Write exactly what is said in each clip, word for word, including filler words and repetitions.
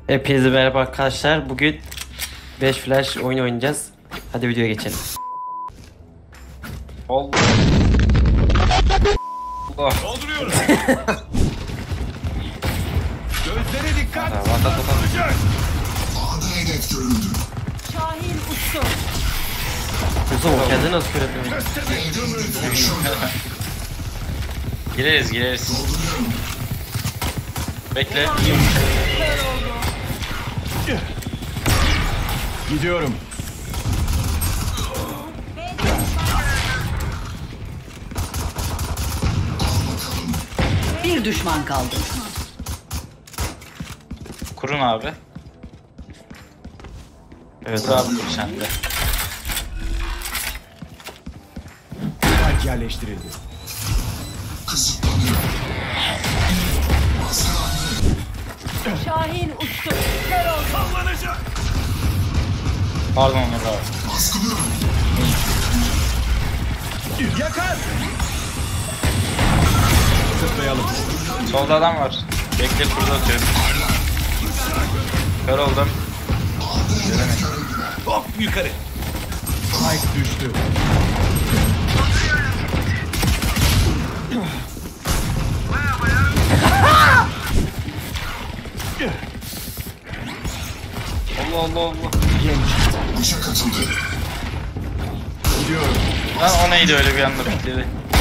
Hepinize merhaba arkadaşlar. Bugün beş flash oyun oynayacağız. Hadi videoya geçelim. Allah. Allah. Dolduruyorum. Gözlere dikkat. Ata, ata, ata. A'da hedef görüldü. Şahin uçtu. Kuzum o kendini nasıl kör ediyor? Gireriz gireriz. Bekle. Gidiyorum. Bir düşman kaldı. Kurun abi. Evet Kur abi. abi sen de. Spike yerleştirildi. Kısıtlanıyor. Baskılandı. Şahin uçtu. Kör oldu. Sallanacak. Pardon Onur abi. Baskılıyorum. Yakar. Zıplayalım. Solda adam var. Bekle kurda atıyorum. Kör oldum. Hop yukarı. Spike düştü. Allah Allah Allah. Bıçak atıldı. Gidiyorum. Lan o neydi öyle bir anda bekledi.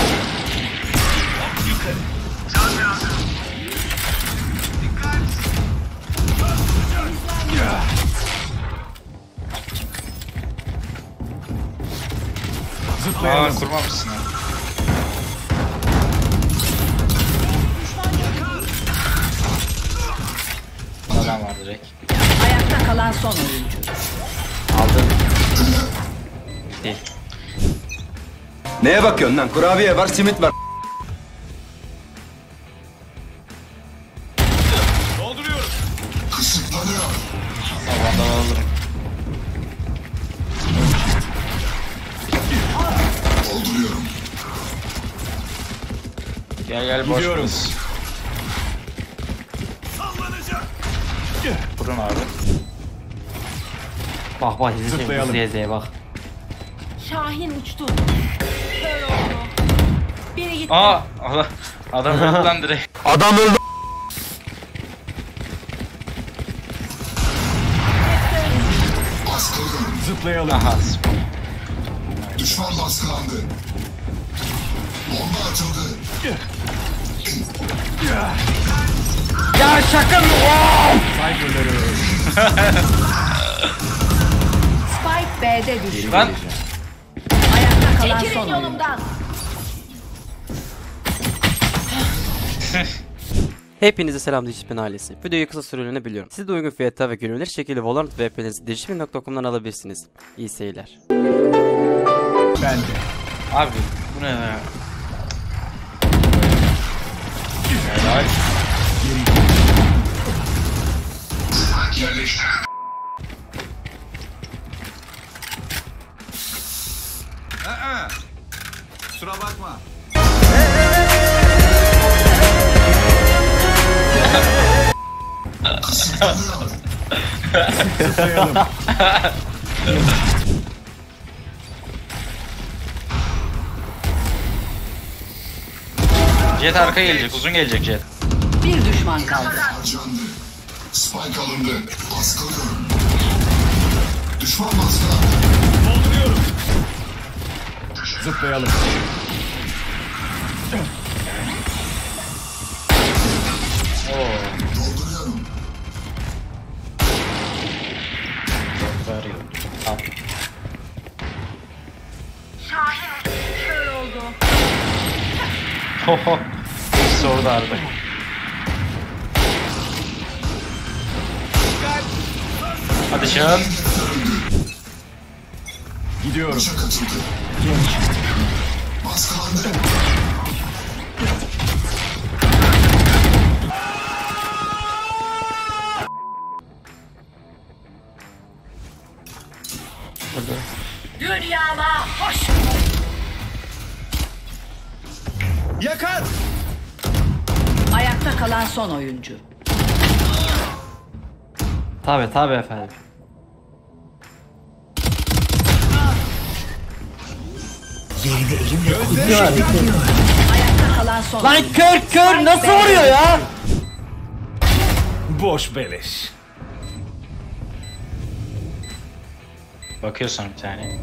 Aa Zıplayalım. kurmamışsın ha. Adam var direkt. Ayakta kalan son oyuncu. Aldım. Değil. Neye bakıyorsun lan? Kurabiye var, simit var. Kısıtlanıyor. Aman alırım. Dolduruyorum. Gel gel boş Gidiyorum. kız. Kurun abi. Bak bak izleyeceğim. Zıplayalım. İzleye izleye bak. Şahin uçtu. Kör oldu. Biri gitti. Aa Allah. Adam öldü lan direkt. Adam öldü. Baskılıyorum. Zıplayalım. Aha. Düşman baskılandı. Bomba atıldı. Ya şaka mı? Cyber'ları. Spike B'de düştü. Lan. Ayakta kalan son oyuncu. Hepinize selam Digipin ailesi. Videoyu kısa süreliğine biliyorum. Siz de uygun fiyata ve güvenilir şekilde Valorant V P'nizi digipin nokta com'dan alabilirsiniz. İyi seyirler. Ben de. Abi bu ne ya? Helal. Yerleştir. Kusura bakma. Kısıtlanıyor. Zıplayalım. Jet arka gelecek, uzun gelecek Jet. Bir düşman kaldı. Harcandı. Spike alındı. Baskılıyorum. Düşman baskılandı. Zıplayalım. Dolduruyorum. Veriyor. Al. Kör oldu. Hoho. Sordu artık. Hadi Şahan. Gidiyorum. Bıçak atıldı. Baskılandı. Dünyama hoş. Yakar! Ayakta kalan son oyuncu. Tabi tabi efendim. Ayakta kalan son Lan oyuncu. kör kör nasıl vuruyor ya? Boş beleş. Bakıyorsun bir tane.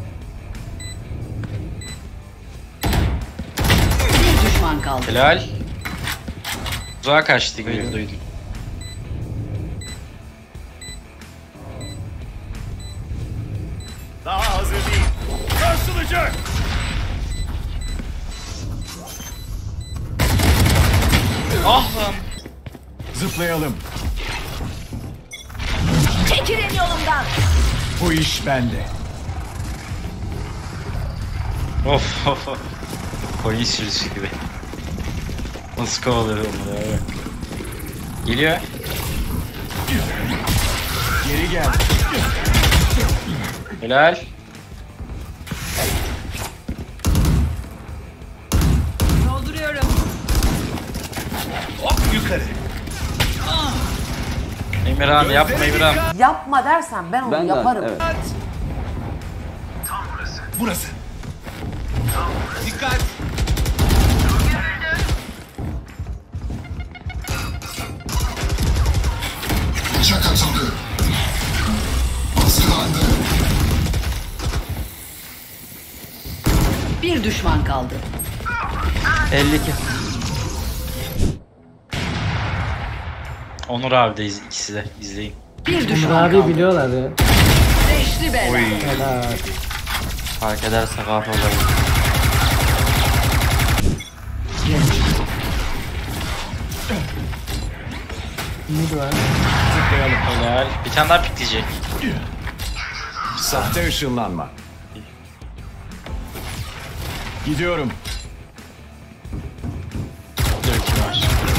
Bir düşman kaldı. Helal. Uzağa kaçtı gibi duydum. Daha hazır değil. Sarsılacak. Ah lan. Zıplayalım. Çekilin yolumdan. Bu iş bende. Of of of. Koyun sürüsü gibi. Nasıl kovalıyor onları abi. Geliyor. Geri gel. Helal. Dolduruyorum. Hop yukarı. Emirhan yapma Emirhan. Yapma dersen ben onu yaparım. Burası. Dikkat. Bıçak atıldı. Baskılandı. Bir düşman kaldı. elli iki. Onur abi de iz- ikisi de izleyin. Bir düşman kaldı. biliyorlar ya. Beşli bela. Oy. Fark ederse gafil olayım. Zıplayalım. Helal. Bir tane daha pikleyecek. Sahte ışınlanma. Gidiyorum. Dört var.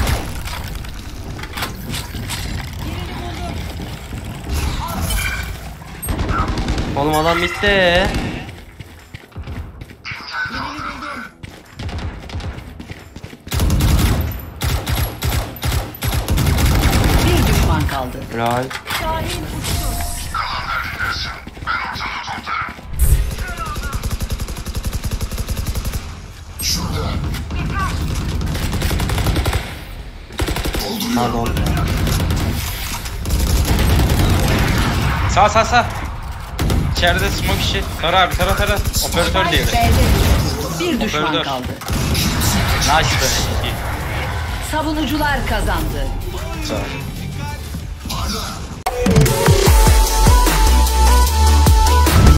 Oğlum adam bitti. Bir düşman kaldı. Helal. Şurada. Dolduruyorum. Pardon. Sağ sağ sağ. İçeride smoke işi. Tara abi tara tara. Operatör diye. B'de düştü. Bir düşman Operatör. kaldı. Nice be. İyi. Savunucular kazandı. Sağ ol. Parla.